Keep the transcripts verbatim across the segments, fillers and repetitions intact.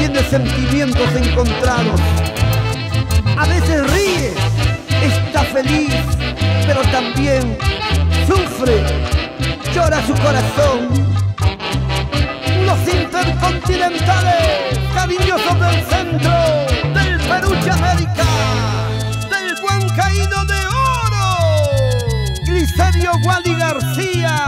tiene sentimientos encontrados. A veces ríe, está feliz, pero también sufre, llora su corazón. Los intercontinentales, cariñosos del centro, del Peruche América, del buen caído de oro, Glicerio Wally García.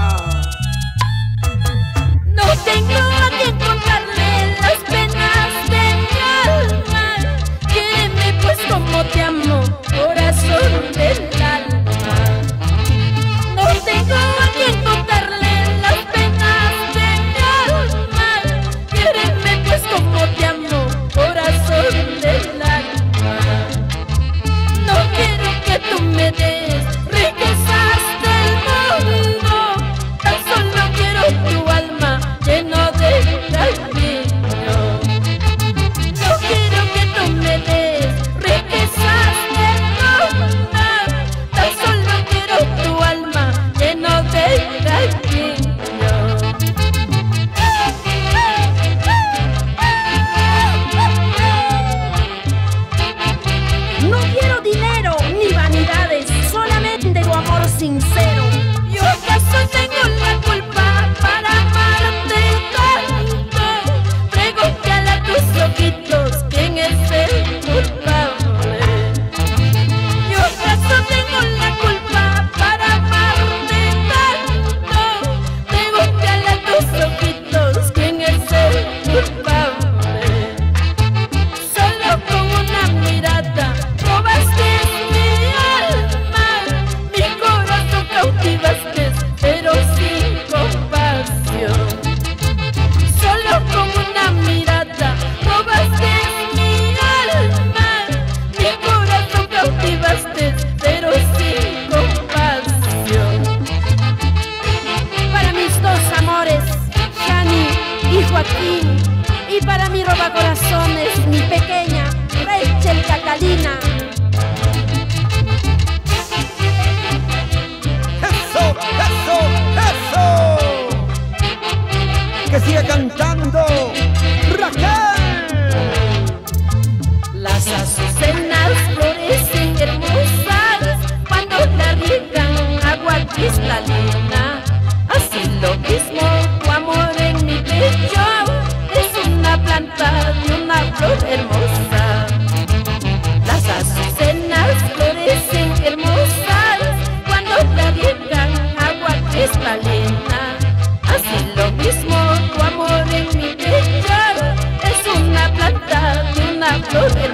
No tengo a quien contarle las penas de mi alma. Quédeme pues como te amo, corazón del alma. No tengo a quien contarle las penas de mi alma. Quédeme pues como te amo, corazón del alma. No quiero que tú me des riquezas del mundo, tan solo quiero tu alma lleno de cariño. No quiero que tú me des riquezas del mundo, tan solo quiero tu alma lleno de cariño. No quiero dinero ni vanidades, solamente tu amor sincero. Yo acaso tengo la culpa para amarte tanto. Pregúntale a tus ojitos quién es el culpable. Yo acaso tengo la culpa para amarte tanto. Pregúntale a tus ojitos quién es el culpable. Solo con una mirada robaste mi alma, mi corazón cautivaste, pero sin compasión. Solo con una mirada robaste mi alma, mi corazón cautivaste, pero sin compasión. Para mis dos amores, Shani y Joaquín, y para mi robacorazones, mi pequeña Rachel Catalina. ¡Eso, eso, eso! Que siga cantando Raquel. Las azucenas florecen hermosas cuando la riegan agua cristalina. Así lo mismo tu amor en mi pecho es una planta de una flor hermosa. Las azucenas florecen hermosas cuando la riegan agua cristalina. Así lo mismo tu amor en mi pecho es una planta de una flor hermosa.